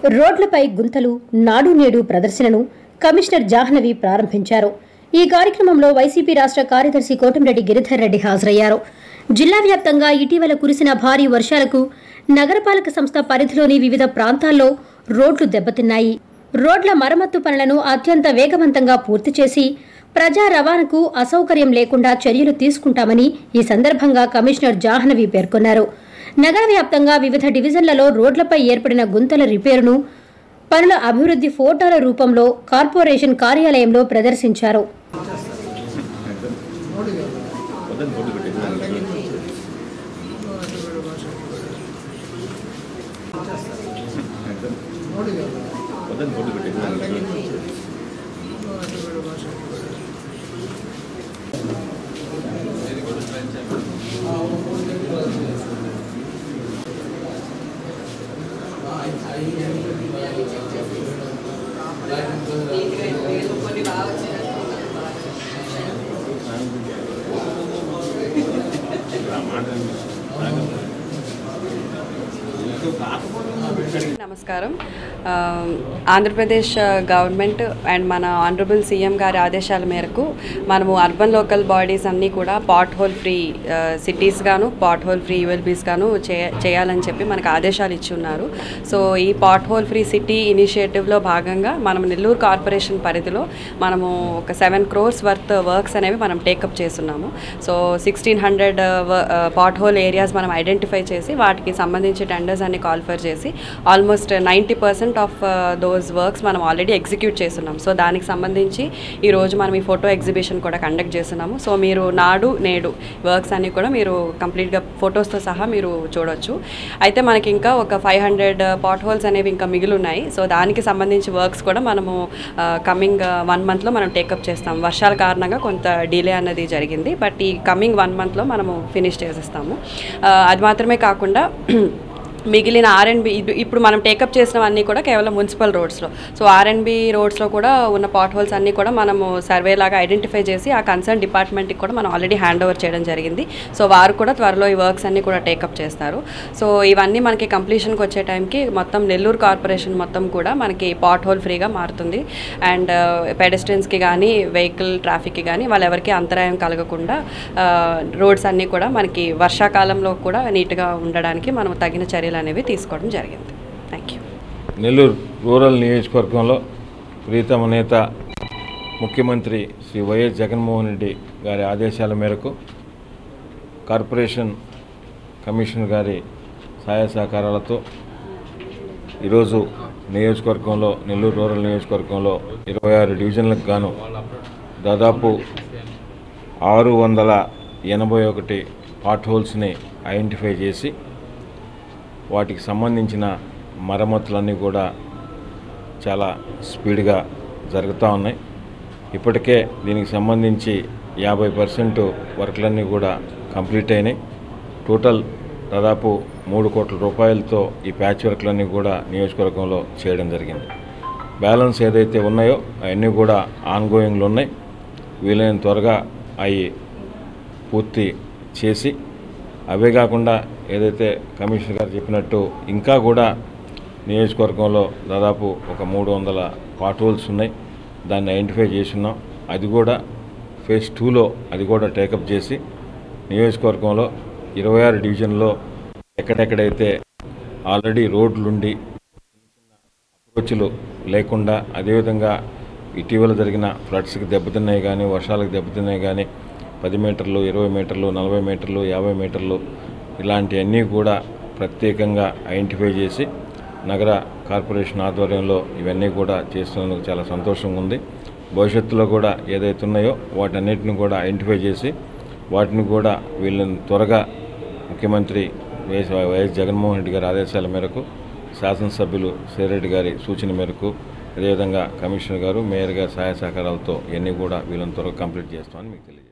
రోడ్లపై గుంతలు నాడు నేడు ప్రదర్శనను కమిషనర్ జాహ్నవి ప్రారంభించారు. ఈ కార్యక్రమంలో వైసీపీ రాష్ట్ర కార్యదర్శి కోటంరెడ్డి గిరిధర్ రెడ్డి హాజరయ్యారు. జిల్లా వ్యాప్తంగా ఇటీవల కురిసిన భారీ వర్షాలకు నగరపాలక సంస్థ పరిధిలోని వివిధ ప్రాంతాల్లో రోడ్లు దెబ్బతిన్నాయి. రోడ్ల మరమ్మత్తు పనులను అత్యంత వేగవంతంగా పూర్తి చేసి ప్రజా రవాణాకు అసౌకర్యం లేకుండా చర్యలు తీసుకుంటామని ఈ సందర్భంగా కమిషనర్ జాహ్నవి పేర్కొన్నారు. నగర వ్యాప్తంగా వివిధ డివిజన్లలో రోడ్లపై ఏర్పడిన గుంతల రిపేరును పనుల అభివృద్ధి ఫోటోల రూపంలో కార్పొరేషన్ కార్యాలయంలో ప్రదర్శించారు. నమస్కారం. ఆంధ్రప్రదేశ్ గవర్నమెంట్ అండ్ మన ఆనరబుల్ సీఎం గారి ఆదేశాల మేరకు మనము అర్బన్ లోకల్ బాడీస్ అన్నీ కూడా పాట్ హోల్ ఫ్రీ సిటీస్ గాను పాట్ హోల్ ఫ్రీ యూఎల్బీస్ గాను చేయాలని చెప్పి మనకు ఆదేశాలు ఇచ్చి ఉన్నారు. సో ఈ పాట్ హోల్ ఫ్రీ సిటీ ఇనిషియేటివ్లో భాగంగా మనం నెల్లూరు కార్పొరేషన్ పరిధిలో మనము ఒక 7 crores వర్త్ వర్క్స్ అనేవి మనం టేకప్ చేస్తున్నాము. సో 1600 పాట్ హోల్ ఏరియాస్ మనం ఐడెంటిఫై చేసి వాటికి సంబంధించి టెండర్స్ అన్ని కాల్ఫర్ చేసి ఆల్మోస్ట్ 90% ఆఫ్ దోస్ వర్క్స్ మనం ఆల్రెడీ ఎగ్జిక్యూట్ చేస్తున్నాం. సో దానికి సంబంధించి ఈరోజు మనం ఈ ఫోటో ఎగ్జిబిషన్ కూడా కండక్ట్ చేస్తున్నాము. సో మీరు నాడు నేడు వర్క్స్ అన్నీ కూడా మీరు కంప్లీట్గా ఫొటోస్తో సహా మీరు చూడొచ్చు. అయితే మనకి ఇంకా ఒక 500 పాట్ హోల్స్ అనేవి ఇంకా మిగిలి ఉన్నాయి. సో దానికి సంబంధించి వర్క్స్ కూడా మనము కమింగ్ 1 monthలో మనం టేకప్ చేస్తాం. వర్షాల కారణంగా కొంత డిలే అన్నది జరిగింది, బట్ ఈ కమింగ్ 1 monthలో మనము ఫినిష్ చేసేస్తాము. అది మాత్రమే కాకుండా మిగిలిన ఆర్ఎండ్బి ఇప్పుడు మనం టేకప్ చేసినవన్నీ కూడా కేవలం మున్సిపల్ రోడ్స్లో. సో ఆర్ఎండ్బి రోడ్స్లో కూడా ఉన్న పాట్ హోల్స్ అన్నీ కూడా మనము సర్వే లాగా ఐడెంటిఫై చేసి ఆ కన్సర్న్ డిపార్ట్మెంట్కి కూడా మనం ఆల్రెడీ హ్యాండ్ ఓవర్ చేయడం జరిగింది. సో వారు కూడా త్వరలో ఈ వర్క్స్ అన్నీ కూడా టేకప్ చేస్తారు. సో ఇవన్నీ మనకి కంప్లీషన్కి వచ్చే టైంకి మొత్తం నెల్లూరు కార్పొరేషన్ మొత్తం కూడా మనకి పాట్ హోల్ ఫ్రీగా మారుతుంది. అండ్ పెడెస్ట్రియన్స్కి కానీ వెహికల్ ట్రాఫిక్కి కానీ వాళ్ళెవరికి అంతరాయం కలగకుండా రోడ్స్ అన్నీ కూడా మనకి వర్షాకాలంలో కూడా నీట్గా ఉండడానికి మనం తగిన చర్యలు అనేవి తీసుకోవడం జరిగింది. Thank you. నెల్లూరు రూరల్ నియోజకవర్గంలో ప్రీతమ నేత ముఖ్యమంత్రి శ్రీ వైఎస్ జగన్మోహన్ రెడ్డి గారి ఆదేశాల మేరకు కార్పొరేషన్ కమిషనర్ గారి సహాయ సహకారాలతో ఈరోజు నియోజకవర్గంలో నెల్లూరు రూరల్ నియోజకవర్గంలో 26 డివిజన్లకు గాను దాదాపు 681 పాట్ హోల్స్ని ఐడెంటిఫై చేసి వాటికి సంబంధించిన మరమ్మతులన్నీ కూడా చాలా స్పీడ్గా జరుగుతూ ఉన్నాయి. ఇప్పటికే దీనికి సంబంధించి 50% వర్క్లన్నీ కూడా కంప్లీట్ అయినాయి. టోటల్ దాదాపు 3 కోట్ల రూపాయలతో ఈ ప్యాచ్ వర్క్లన్నీ కూడా నియోజకవర్గంలో చేయడం జరిగింది. బ్యాలెన్స్ ఏదైతే ఉన్నాయో అవన్నీ కూడా ఆన్గోయింగ్లో ఉన్నాయి. వీలైన త్వరగా అవి పూర్తి చేసి అవే కాకుండా ఏదైతే కమిషనర్ గారు చెప్పినట్టు ఇంకా కూడా నియోజకవర్గంలో దాదాపు ఒక 300 పాట్ హోల్స్ ఉన్నాయి. దాన్ని ఐడెంటిఫై చేస్తున్నాం. అది కూడా ఫేజ్ 2లో అది కూడా టేకప్ చేసి నియోజకవర్గంలో 26 డివిజన్లో ఎక్కడెక్కడైతే ఆల్రెడీ రోడ్లుండి అప్రోచ్లు లేకుండా, అదేవిధంగా ఇటీవల జరిగిన ఫ్లడ్స్కి దెబ్బతిన్నాయి కానీ వర్షాలకు దెబ్బతిన్నాయి కానీ 10 మీటర్లు, 20 మీటర్లు, 40 మీటర్లు, 50 మీటర్లు ఇలాంటివన్నీ కూడా ప్రత్యేకంగా ఐడెంటిఫై చేసి నగర కార్పొరేషన్ ఆధ్వర్యంలో ఇవన్నీ కూడా చేస్తున్నందుకు చాలా సంతోషంగా ఉంది. భవిష్యత్తులో కూడా ఏదైతే ఉన్నాయో వాటన్నిటిని కూడా ఐడెంటిఫై చేసి వాటిని కూడా వీళ్ళని త్వరగా ముఖ్యమంత్రి వైఎస్ జగన్మోహన్ రెడ్డి గారి ఆదేశాల మేరకు శాసనసభ్యులు శ్రీరెడ్డి గారి సూచన మేరకు అదేవిధంగా కమిషనర్ గారు, మేయర్ గారి సహాయ సహకారాలతో ఇవన్నీ కూడా వీళ్ళని త్వరగా కంప్లీట్ చేస్తామని మీకు తెలియజేస్తాను.